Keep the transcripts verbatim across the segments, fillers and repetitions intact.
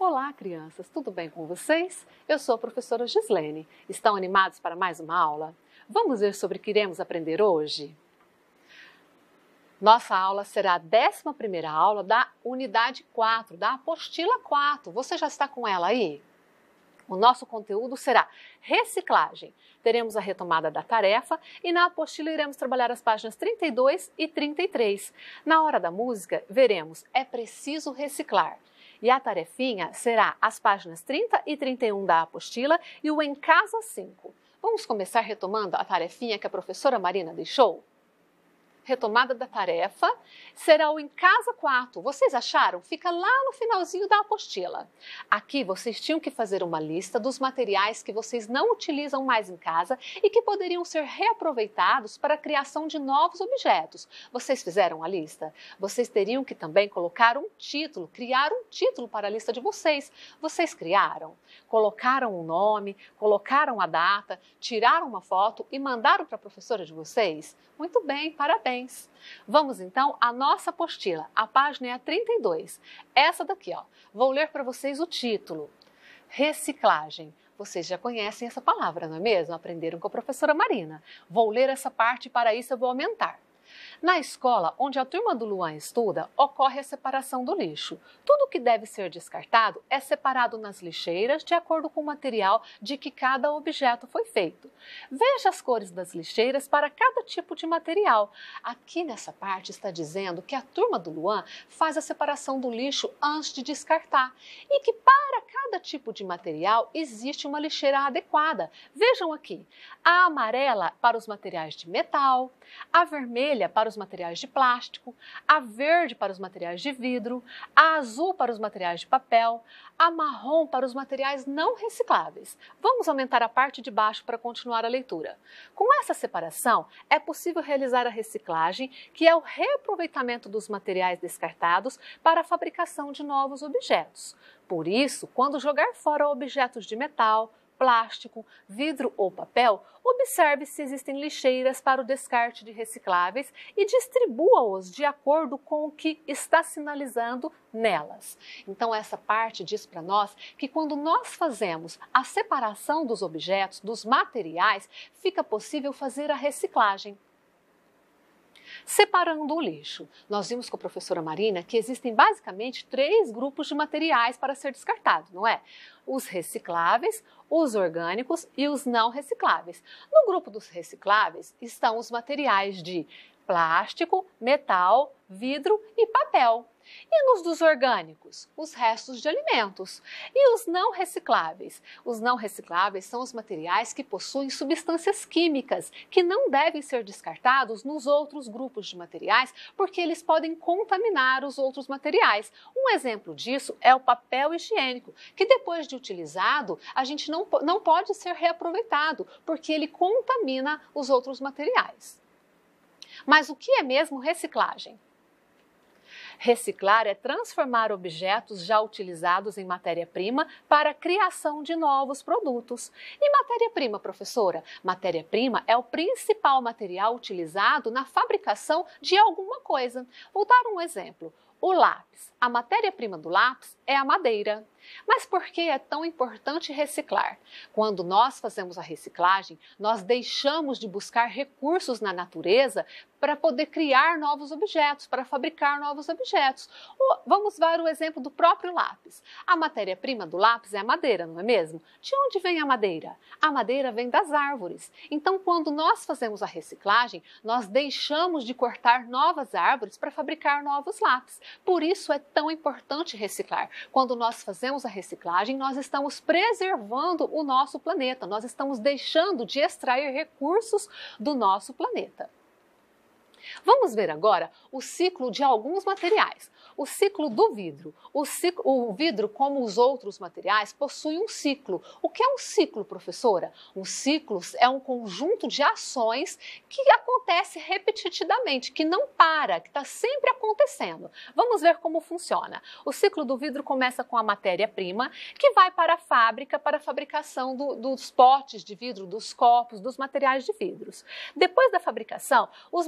Olá, crianças! Tudo bem com vocês? Eu sou a professora Gislene. Estão animados para mais uma aula? Vamos ver sobre o que iremos aprender hoje? Nossa aula será a décima primeira aula da unidade quatro, da apostila quatro. Você já está com ela aí? O nosso conteúdo será reciclagem. Teremos a retomada da tarefa e na apostila iremos trabalhar as páginas trinta e dois e trinta e três. Na hora da música, veremos É Preciso Reciclar. E a tarefinha será as páginas trinta e trinta e um da apostila e o Em Casa cinco. Vamos começar retomando a tarefinha que a professora Marina deixou? Retomada da tarefa será o Em Casa quatro. Vocês acharam? Fica lá no finalzinho da apostila. Aqui vocês tinham que fazer uma lista dos materiais que vocês não utilizam mais em casa e que poderiam ser reaproveitados para a criação de novos objetos. Vocês fizeram a lista? Vocês teriam que também colocar um título, criar um título para a lista de vocês. Vocês criaram? Colocaram um nome, colocaram a data, tiraram uma foto e mandaram para a professora de vocês? Muito bem, parabéns! Vamos então à nossa apostila, a página é a trinta e dois. Essa daqui, ó. Vou ler para vocês o título. Reciclagem. Vocês já conhecem essa palavra, não é mesmo? Aprenderam com a professora Marina. Vou ler essa parte e para isso eu vou aumentar. Na escola onde a turma do Luan estuda, ocorre a separação do lixo. Tudo que deve ser descartado é separado nas lixeiras de acordo com o material de que cada objeto foi feito. Veja as cores das lixeiras para cada tipo de material. Aqui nessa parte está dizendo que a turma do Luan faz a separação do lixo antes de descartar e que para cada tipo de material existe uma lixeira adequada. Vejam aqui, a amarela para os materiais de metal, a vermelha para os materiais de plástico, a verde para os materiais de vidro, a azul para os materiais de papel, a marrom para os materiais não recicláveis. Vamos aumentar a parte de baixo para continuar a leitura. Com essa separação, é possível realizar a reciclagem, que é o reaproveitamento dos materiais descartados para a fabricação de novos objetos. Por isso, quando jogar fora objetos de metal, plástico, vidro ou papel, observe se existem lixeiras para o descarte de recicláveis e distribua-os de acordo com o que está sinalizando nelas. Então essa parte diz para nós que quando nós fazemos a separação dos objetos, dos materiais, fica possível fazer a reciclagem. Separando o lixo. Nós vimos com a professora Marina que existem basicamente três grupos de materiais para ser descartado, não é? Os recicláveis, os orgânicos e os não recicláveis. No grupo dos recicláveis estão os materiais de plástico, metal, vidro e papel. E nos dos orgânicos? Os restos de alimentos. E os não recicláveis? Os não recicláveis são os materiais que possuem substâncias químicas, que não devem ser descartados nos outros grupos de materiais, porque eles podem contaminar os outros materiais. Um exemplo disso é o papel higiênico, que depois de utilizado, a gente não, não pode ser reaproveitado, porque ele contamina os outros materiais. Mas o que é mesmo reciclagem? Reciclar é transformar objetos já utilizados em matéria-prima para a criação de novos produtos. E matéria-prima, professora? Matéria-prima é o principal material utilizado na fabricação de alguma coisa. Vou dar um exemplo. O lápis. A matéria-prima do lápis é a madeira. Mas por que é tão importante reciclar? Quando nós fazemos a reciclagem, nós deixamos de buscar recursos na natureza para poder criar novos objetos, para fabricar novos objetos. Vamos ver o exemplo do próprio lápis. A matéria-prima do lápis é a madeira, não é mesmo? De onde vem a madeira? A madeira vem das árvores. Então, quando nós fazemos a reciclagem, nós deixamos de cortar novas árvores para fabricar novos lápis. Por isso é tão importante reciclar. Quando nós fazemos a reciclagem, nós estamos preservando o nosso planeta, nós estamos deixando de extrair recursos do nosso planeta. Vamos ver agora o ciclo de alguns materiais. O ciclo do vidro. O, ciclo, o vidro, como os outros materiais, possui um ciclo. O que é um ciclo, professora? Um ciclo é um conjunto de ações que acontece repetidamente, que não para, que está sempre acontecendo. Vamos ver como funciona. O ciclo do vidro começa com a matéria-prima, que vai para a fábrica para a fabricação do, dos potes de vidro, dos copos, dos materiais de vidros. Depois da fabricação, os materiais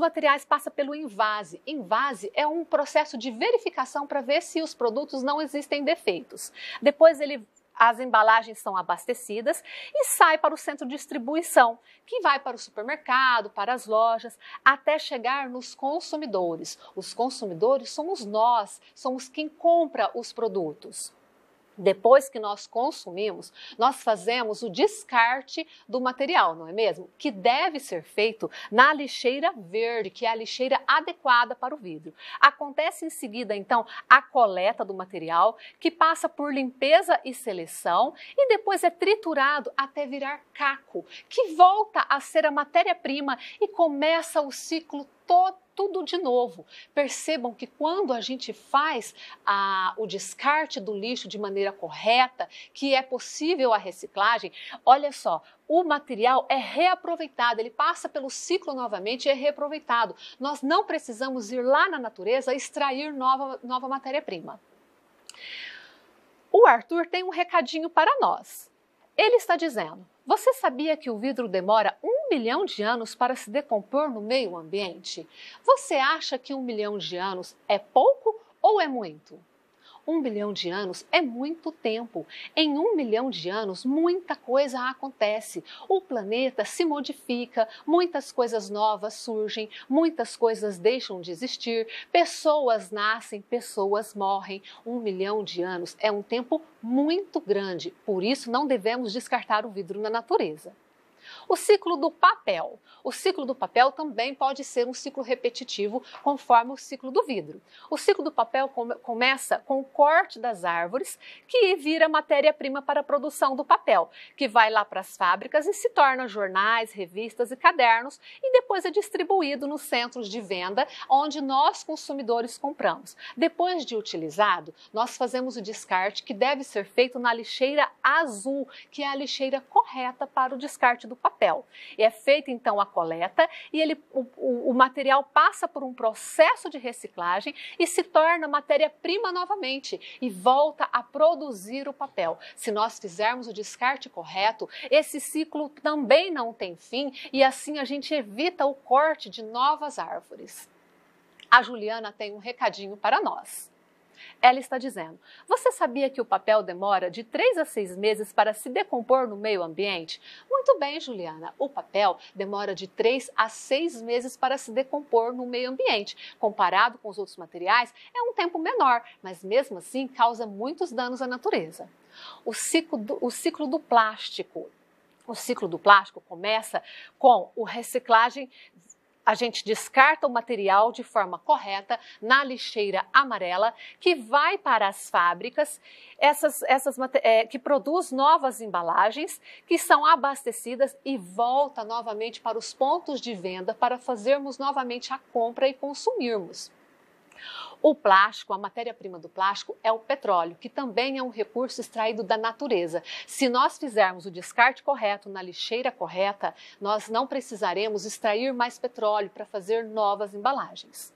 passa pelo envase. Envase é um processo de verificação para ver se os produtos não existem defeitos. Depois ele as embalagens são abastecidas e sai para o centro de distribuição, que vai para o supermercado, para as lojas, até chegar nos consumidores. Os consumidores somos nós, somos quem compra os produtos. Depois que nós consumimos, nós fazemos o descarte do material, não é mesmo? Que deve ser feito na lixeira verde, que é a lixeira adequada para o vidro. Acontece em seguida, então, a coleta do material, que passa por limpeza e seleção, e depois é triturado até virar caco, que volta a ser a matéria-prima e começa o ciclo todo. Tudo de novo. Percebam que quando a gente faz a, o descarte do lixo de maneira correta, que é possível a reciclagem, olha só, o material é reaproveitado, ele passa pelo ciclo novamente e é reaproveitado. Nós não precisamos ir lá na natureza extrair nova, nova matéria-prima. O Arthur tem um recadinho para nós. Ele está dizendo: você sabia que o vidro demora um milhão de anos para se decompor no meio ambiente? Você acha que um milhão de anos é pouco ou é muito? Um bilhão de anos é muito tempo. Em um milhão de anos, muita coisa acontece. O planeta se modifica, muitas coisas novas surgem, muitas coisas deixam de existir, pessoas nascem, pessoas morrem. Um milhão de anos é um tempo muito grande, por isso não devemos descartar o vidro na natureza. O ciclo do papel. O ciclo do papel também pode ser um ciclo repetitivo, conforme o ciclo do vidro. O ciclo do papel come- começa com o corte das árvores, que vira matéria-prima para a produção do papel, que vai lá para as fábricas e se torna jornais, revistas e cadernos, e depois é distribuído nos centros de venda, onde nós, consumidores, compramos. Depois de utilizado, nós fazemos o descarte, que deve ser feito na lixeira azul, que é a lixeira correta para o descarte do papel. E é feita então a coleta e ele, o, o, o material passa por um processo de reciclagem e se torna matéria-prima novamente e volta a produzir o papel. Se nós fizermos o descarte correto, esse ciclo também não tem fim e assim a gente evita o corte de novas árvores. A Juliana tem um recadinho para nós. Ela está dizendo: você sabia que o papel demora de três a seis meses para se decompor no meio ambiente? Muito bem, Juliana, o papel demora de três a seis meses para se decompor no meio ambiente. Comparado com os outros materiais, é um tempo menor, mas mesmo assim causa muitos danos à natureza. O ciclo do, o ciclo do plástico. O ciclo do plástico começa com a reciclagem. A gente descarta o material de forma correta na lixeira amarela, que vai para as fábricas, essas, essas, é, que produz novas embalagens, que são abastecidas e volta novamente para os pontos de venda para fazermos novamente a compra e consumirmos. O plástico, a matéria-prima do plástico é o petróleo, que também é um recurso extraído da natureza. Se nós fizermos o descarte correto na lixeira correta, nós não precisaremos extrair mais petróleo para fazer novas embalagens.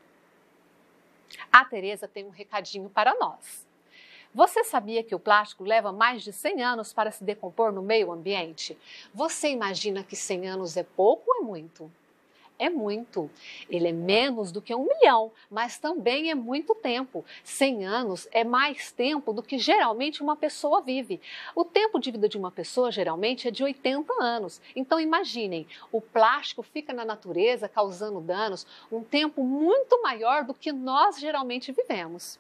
A Tereza tem um recadinho para nós. Você sabia que o plástico leva mais de cem anos para se decompor no meio ambiente? Você imagina que cem anos é pouco ou é muito? É muito. Ele é menos do que um milhão, mas também é muito tempo. cem anos é mais tempo do que geralmente uma pessoa vive. O tempo de vida de uma pessoa geralmente é de oitenta anos. Então imaginem, o plástico fica na natureza causando danos um tempo muito maior do que nós geralmente vivemos.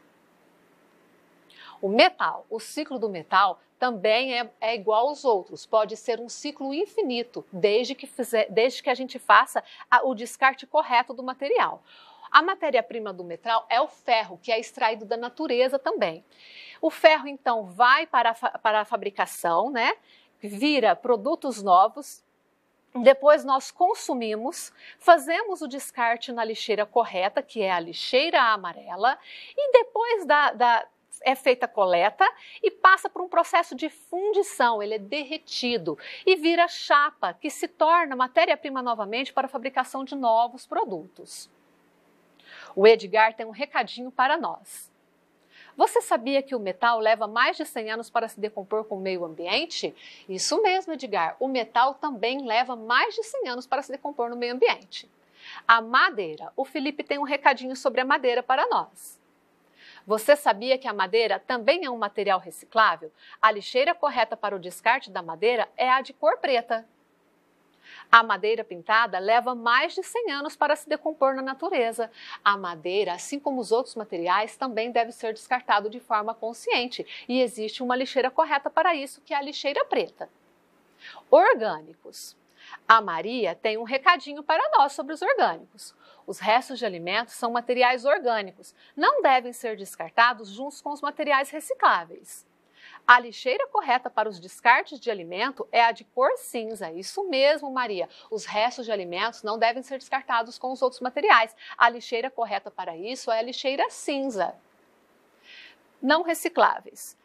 O metal, o ciclo do metal também é, é igual aos outros, pode ser um ciclo infinito, desde que, fizer, desde que a gente faça a, o descarte correto do material. A matéria-prima do metal é o ferro, que é extraído da natureza também. O ferro, então, vai para a, para a fabricação, né? Vira produtos novos. Depois nós consumimos, fazemos o descarte na lixeira correta, que é a lixeira amarela, e depois da, da é feita a coleta e passa por um processo de fundição, ele é derretido e vira chapa, que se torna matéria-prima novamente para a fabricação de novos produtos. O Edgar tem um recadinho para nós. Você sabia que o metal leva mais de cem anos para se decompor com o meio ambiente? Isso mesmo, Edgar, o metal também leva mais de cem anos para se decompor no meio ambiente. A madeira. O Felipe tem um recadinho sobre a madeira para nós. Você sabia que a madeira também é um material reciclável? A lixeira correta para o descarte da madeira é a de cor preta. A madeira pintada leva mais de cem anos para se decompor na natureza. A madeira, assim como os outros materiais, também deve ser descartado de forma consciente. E existe uma lixeira correta para isso, que é a lixeira preta. Orgânicos. A Maria tem um recadinho para nós sobre os orgânicos. Os restos de alimentos são materiais orgânicos. Não devem ser descartados juntos com os materiais recicláveis. A lixeira correta para os descartes de alimento é a de cor cinza. Isso mesmo, Maria. Os restos de alimentos não devem ser descartados com os outros materiais. A lixeira correta para isso é a lixeira cinza. Não recicláveis.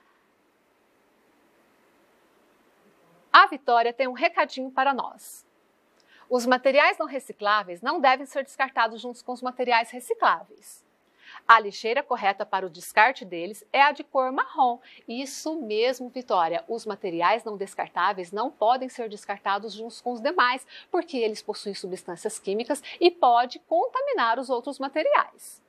A Vitória tem um recadinho para nós. Os materiais não recicláveis não devem ser descartados juntos com os materiais recicláveis. A lixeira correta para o descarte deles é a de cor marrom. Isso mesmo, Vitória. Os materiais não descartáveis não podem ser descartados juntos com os demais, porque eles possuem substâncias químicas e pode contaminar os outros materiais.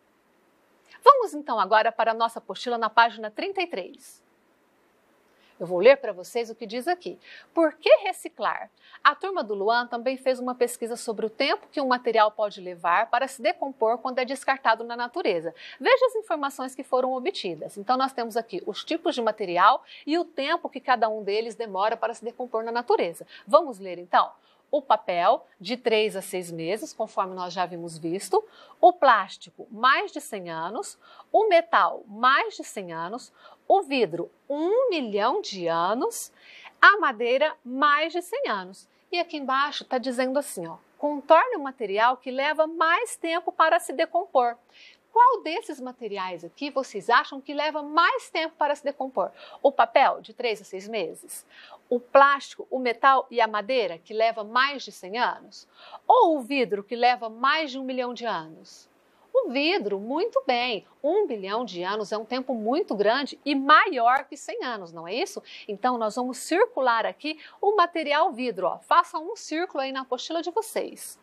Vamos então agora para a nossa apostila na página trinta e três. Eu vou ler para vocês o que diz aqui. Por que reciclar? A turma do Luan também fez uma pesquisa sobre o tempo que um material pode levar para se decompor quando é descartado na natureza. Veja as informações que foram obtidas. Então, nós temos aqui os tipos de material e o tempo que cada um deles demora para se decompor na natureza. Vamos ler então? O papel, de três a seis meses, conforme nós já havíamos visto. O plástico, mais de cem anos. O metal, mais de cem anos. O vidro, um milhão de anos. A madeira, mais de cem anos. E aqui embaixo está dizendo assim, ó, contorne um material que leva mais tempo para se decompor. Qual desses materiais aqui vocês acham que leva mais tempo para se decompor? O papel, de três a seis meses? O plástico, o metal e a madeira, que leva mais de cem anos? Ou o vidro, que leva mais de um milhão de anos? O vidro, muito bem, um bilhão de anos é um tempo muito grande e maior que cem anos, não é isso? Então, nós vamos circular aqui o material vidro, ó. Façam um círculo aí na apostila de vocês.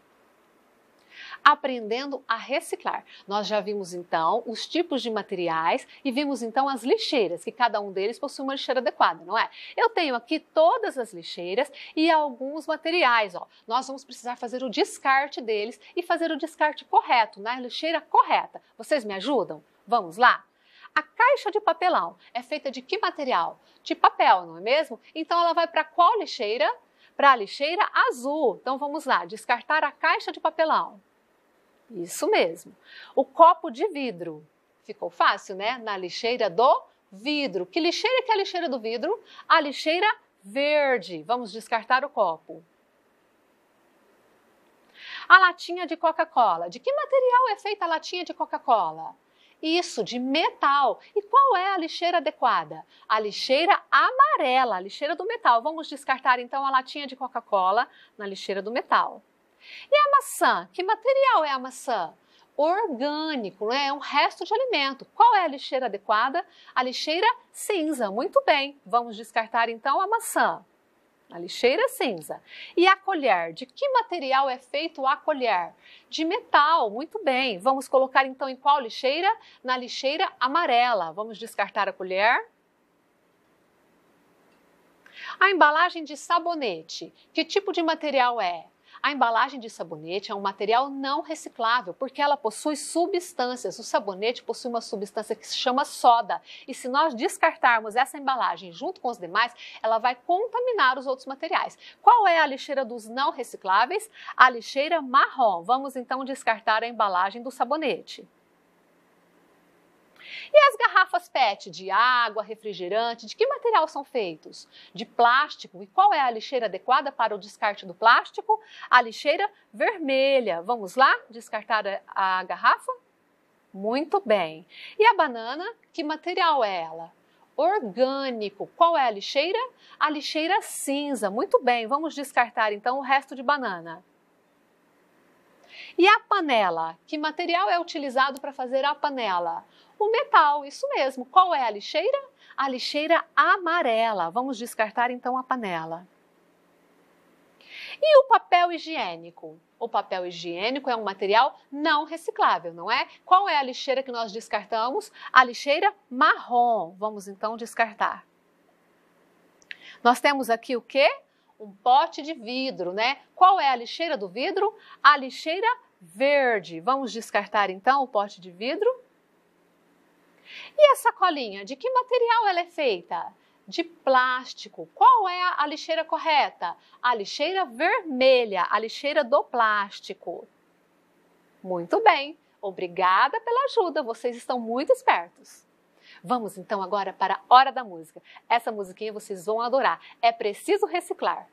Aprendendo a reciclar. Nós já vimos então os tipos de materiais e vimos então as lixeiras, que cada um deles possui uma lixeira adequada, não é? Eu tenho aqui todas as lixeiras e alguns materiais, ó. Nós vamos precisar fazer o descarte deles e fazer o descarte correto, na lixeira correta. Vocês me ajudam? Vamos lá? A caixa de papelão é feita de que material? De papel, não é mesmo? Então ela vai para qual lixeira? Para a lixeira azul. Então vamos lá, descartar a caixa de papelão. Isso mesmo. O copo de vidro. Ficou fácil, né? Na lixeira do vidro. Que lixeira que é a lixeira do vidro? A lixeira verde. Vamos descartar o copo. A latinha de Coca-Cola. De que material é feita a latinha de Coca-Cola? Isso, de metal. E qual é a lixeira adequada? A lixeira amarela, a lixeira do metal. Vamos descartar então a latinha de Coca-Cola na lixeira do metal. E a maçã? Que material é a maçã? Orgânico, né? É um resto de alimento. Qual é a lixeira adequada? A lixeira cinza. Muito bem. Vamos descartar então a maçã. A lixeira cinza. E a colher? De que material é feito a colher? De metal. Muito bem. Vamos colocar então em qual lixeira? Na lixeira amarela. Vamos descartar a colher. A embalagem de sabonete. Que tipo de material é? A embalagem de sabonete é um material não reciclável, porque ela possui substâncias. O sabonete possui uma substância que se chama soda. E se nós descartarmos essa embalagem junto com os demais, ela vai contaminar os outros materiais. Qual é a lixeira dos não recicláveis? A lixeira marrom. Vamos então descartar a embalagem do sabonete. E as garrafas P E T de água, refrigerante, de que material são feitos? De plástico. E qual é a lixeira adequada para o descarte do plástico? A lixeira vermelha. Vamos lá descartar a, a garrafa? Muito bem. E a banana, que material é ela? Orgânico. Qual é a lixeira? A lixeira cinza. Muito bem. Vamos descartar então o resto de banana. E a panela? Que material é utilizado para fazer a panela? O metal, isso mesmo. Qual é a lixeira? A lixeira amarela. Vamos descartar então a panela. E o papel higiênico? O papel higiênico é um material não reciclável, não é? Qual é a lixeira que nós descartamos? A lixeira marrom. Vamos então descartar. Nós temos aqui o quê? Um pote de vidro, né? Qual é a lixeira do vidro? A lixeira verde. Vamos descartar então o pote de vidro. E a sacolinha? De que material ela é feita? De plástico. Qual é a lixeira correta? A lixeira vermelha, a lixeira do plástico. Muito bem, obrigada pela ajuda, vocês estão muito espertos. Vamos então agora para a hora da música. Essa musiquinha vocês vão adorar. É preciso reciclar.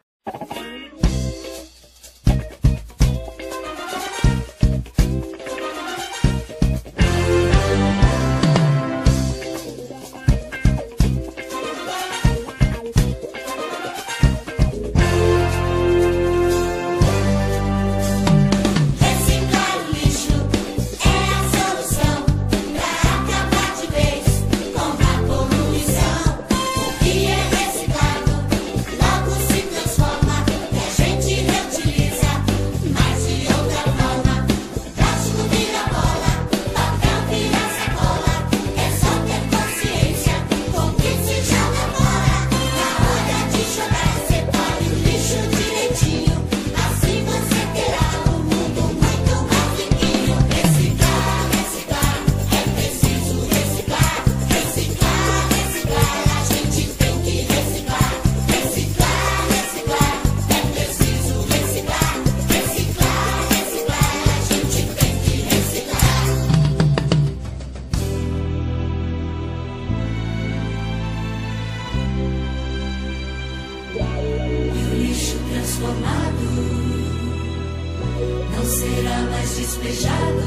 Não será mais despejado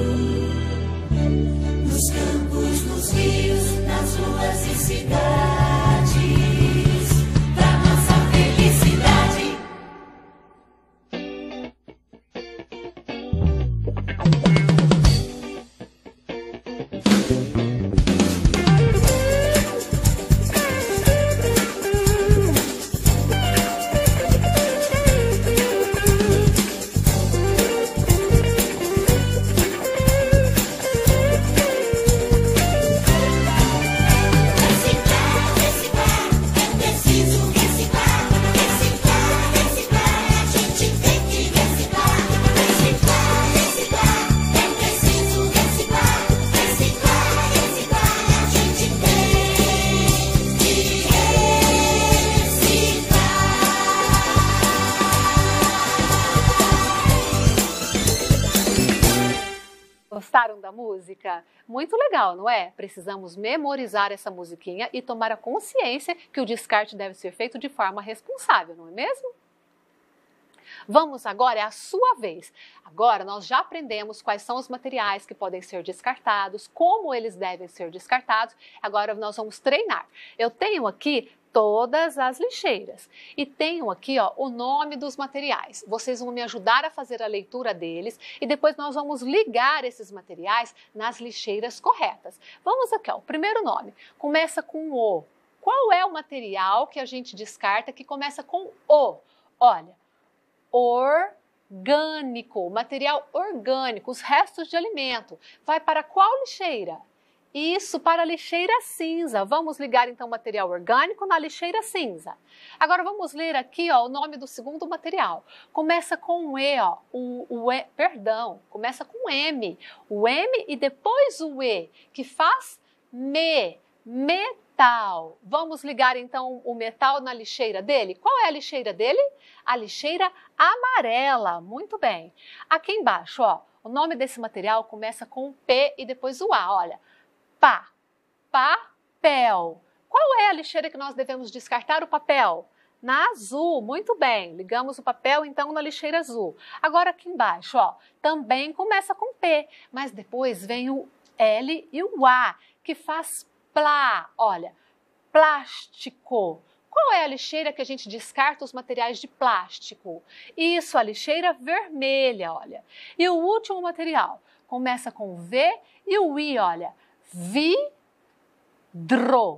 nos campos, nos rios, nas ruas e cidades, pra nossa felicidade. Gostaram da música? Muito legal, não é? Precisamos memorizar essa musiquinha e tomar a consciência que o descarte deve ser feito de forma responsável, não é mesmo? Vamos agora, é a sua vez. Agora nós já aprendemos quais são os materiais que podem ser descartados, como eles devem ser descartados. Agora nós vamos treinar. Eu tenho aqui todas as lixeiras e tenho aqui, ó, o nome dos materiais. Vocês vão me ajudar a fazer a leitura deles e depois nós vamos ligar esses materiais nas lixeiras corretas. Vamos aqui, ó, o primeiro nome começa com O. Qual é o material que a gente descarta que começa com O? Olha, orgânico, material orgânico, os restos de alimento. Vai para qual lixeira? Isso, para a lixeira cinza. Vamos ligar então o material orgânico na lixeira cinza. Agora vamos ler aqui, ó, o nome do segundo material. Começa com E, ó, o, o E, perdão, começa com M. O M e depois o E, que faz me, metal. Vamos ligar então o metal na lixeira dele? Qual é a lixeira dele? A lixeira amarela. Muito bem. Aqui embaixo, ó, o nome desse material começa com P e depois o A, olha. Pá, papel. Qual é a lixeira que nós devemos descartar o papel? Na azul, muito bem. Ligamos o papel então na lixeira azul. Agora aqui embaixo, ó, também começa com P, mas depois vem o L e o A, que faz plá. Olha, plástico. Qual é a lixeira que a gente descarta os materiais de plástico? Isso, a lixeira vermelha, olha. E o último material começa com V e o I, olha. Vidro.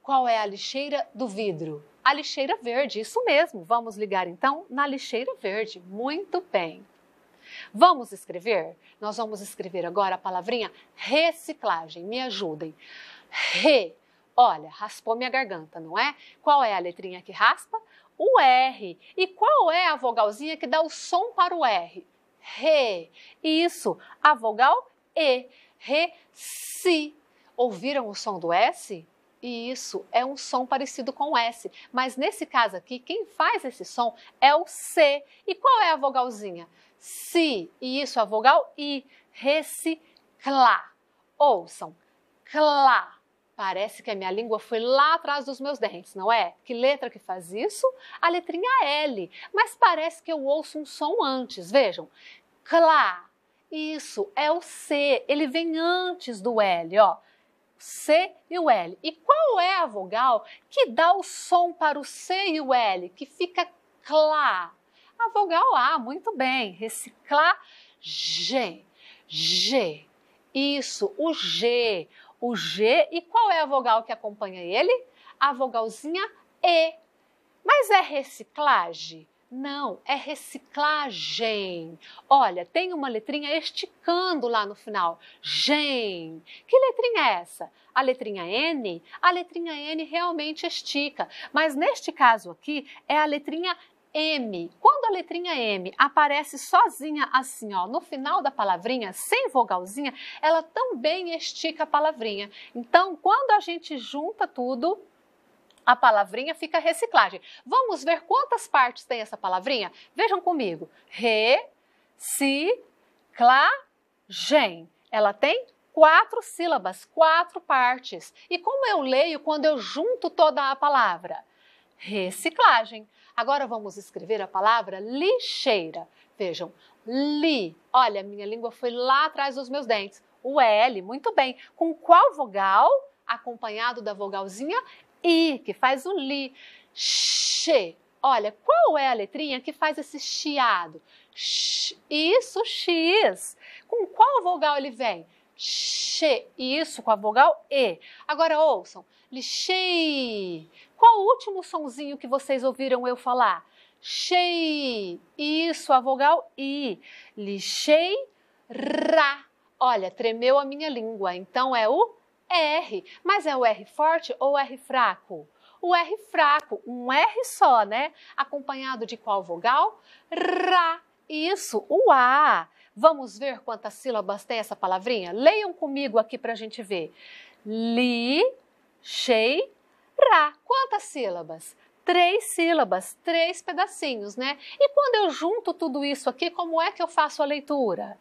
Qual é a lixeira do vidro? A lixeira verde, isso mesmo. Vamos ligar então na lixeira verde. Muito bem. Vamos escrever? Nós vamos escrever agora a palavrinha reciclagem. Me ajudem. Re. Olha, raspou minha garganta, não é? Qual é a letrinha que raspa? O R. E qual é a vogalzinha que dá o som para o R? Re. Isso, a vogal E. Reci. Ouviram o som do S? Isso, é um som parecido com o S. Mas nesse caso aqui, quem faz esse som é o C. E qual é a vogalzinha? Si. E isso, a vogal I. Reciclar. Ouçam. Clá. Parece que a minha língua foi lá atrás dos meus dentes, não é? Que letra que faz isso? A letrinha L. Mas parece que eu ouço um som antes. Vejam. Clá. Isso, é o C. Ele vem antes do L, ó. C e o L. E qual é a vogal que dá o som para o C e o L, que fica clá? A vogal A, muito bem. Reciclar, G. G. Isso, o G. O G, e qual é a vogal que acompanha ele? A vogalzinha E. Mas é reciclagem? Não, é reciclagem. Olha, tem uma letrinha esticando lá no final. Gen. Que letrinha é essa? A letrinha N? A letrinha N realmente estica, mas neste caso aqui é a letrinha M. Quando a letrinha M aparece sozinha assim, ó, no final da palavrinha, sem vogalzinha, ela também estica a palavrinha. Então, quando a gente junta tudo, a palavrinha fica reciclagem. Vamos ver quantas partes tem essa palavrinha? Vejam comigo. Reciclagem. Ela tem quatro sílabas, quatro partes. E como eu leio quando eu junto toda a palavra? Reciclagem. Agora vamos escrever a palavra lixeira. Vejam, li. Olha, minha língua foi lá atrás dos meus dentes. O L, muito bem. Com qual vogal? Acompanhado da vogalzinha I, que faz o li. Xe. Olha, qual é a letrinha que faz esse chiado? X. Isso, X. Com qual vogal ele vem? Xe. Isso, com a vogal E. Agora ouçam. Lixei. Qual o último sonzinho que vocês ouviram eu falar? Chei. Isso, a vogal I. Lixei. Ra. Olha, tremeu a minha língua, então é o R. Mas é o R forte ou o R fraco? O R fraco, um R só, né? Acompanhado de qual vogal? Ra. Isso, o A. Vamos ver quantas sílabas tem essa palavrinha? Leiam comigo aqui para a gente ver. Li, chei, ra. Quantas sílabas? Três sílabas, três pedacinhos, né? E quando eu junto tudo isso aqui, como é que eu faço a leitura?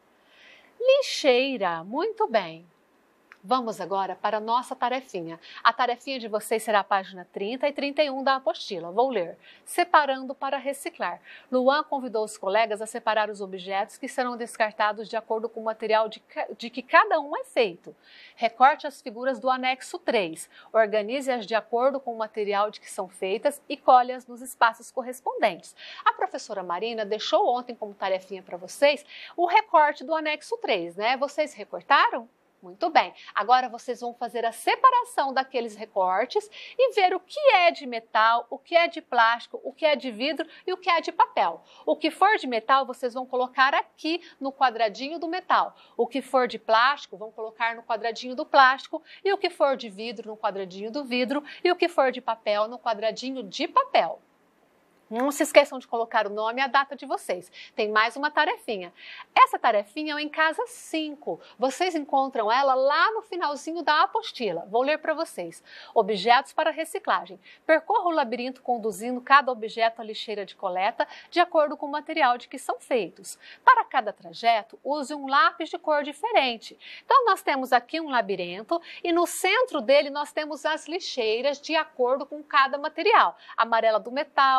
Lixeira, muito bem. Vamos agora para a nossa tarefinha. A tarefinha de vocês será a página trinta e trinta e um da apostila. Vou ler. Separando para reciclar. Luan convidou os colegas a separar os objetos que serão descartados de acordo com o material de, de que cada um é feito. Recorte as figuras do anexo três. Organize-as de acordo com o material de que são feitas e colhe-as nos espaços correspondentes. A professora Marina deixou ontem como tarefinha para vocês o recorte do anexo três, né? Vocês recortaram? Muito bem, agora vocês vão fazer a separação daqueles recortes e ver o que é de metal, o que é de plástico, o que é de vidro e o que é de papel. O que for de metal, vocês vão colocar aqui no quadradinho do metal. O que for de plástico, vão colocar no quadradinho do plástico. E o que for de vidro, no quadradinho do vidro. E o que for de papel, no quadradinho de papel. Não se esqueçam de colocar o nome e a data de vocês. Tem mais uma tarefinha. Essa tarefinha é o Em Casa cinco. Vocês encontram ela lá no finalzinho da apostila. Vou ler para vocês. Objetos para reciclagem. Percorra o labirinto conduzindo cada objeto à lixeira de coleta de acordo com o material de que são feitos. Para cada trajeto, use um lápis de cor diferente. Então, nós temos aqui um labirinto e no centro dele nós temos as lixeiras de acordo com cada material. A amarela do metal, a vermelha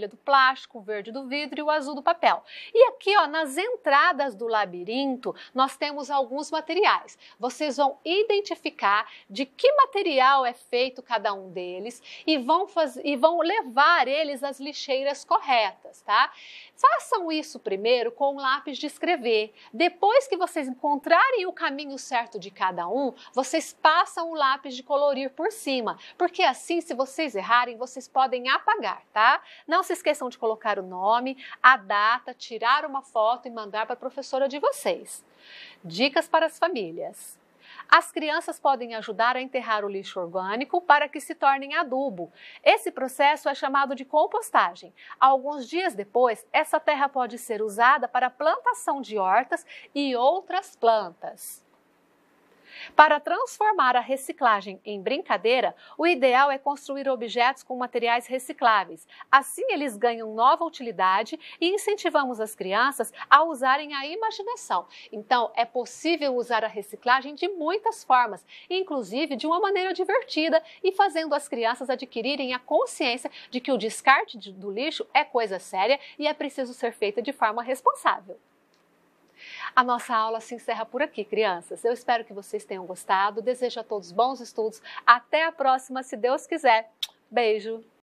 vermelha do plástico, o verde do vidro e o azul do papel. E aqui, ó, nas entradas do labirinto, nós temos alguns materiais. Vocês vão identificar de que material é feito cada um deles e vão, faz... e vão levar eles às lixeiras corretas, tá? Façam isso primeiro com um lápis de escrever. Depois que vocês encontrarem o caminho certo de cada um, vocês passam o lápis de colorir por cima, porque assim, se vocês errarem, vocês podem apagar, tá? Não se esqueçam de colocar o nome, a data, tirar uma foto e mandar para a professora de vocês. Dicas para as famílias. As crianças podem ajudar a enterrar o lixo orgânico para que se tornem adubo. Esse processo é chamado de compostagem. Alguns dias depois, essa terra pode ser usada para a plantação de hortas e outras plantas. Para transformar a reciclagem em brincadeira, o ideal é construir objetos com materiais recicláveis. Assim, eles ganham nova utilidade e incentivamos as crianças a usarem a imaginação. Então, é possível usar a reciclagem de muitas formas, inclusive de uma maneira divertida e fazendo as crianças adquirirem a consciência de que o descarte do lixo é coisa séria e é preciso ser feita de forma responsável. A nossa aula se encerra por aqui, crianças. Eu espero que vocês tenham gostado. Desejo a todos bons estudos. Até a próxima, se Deus quiser. Beijo!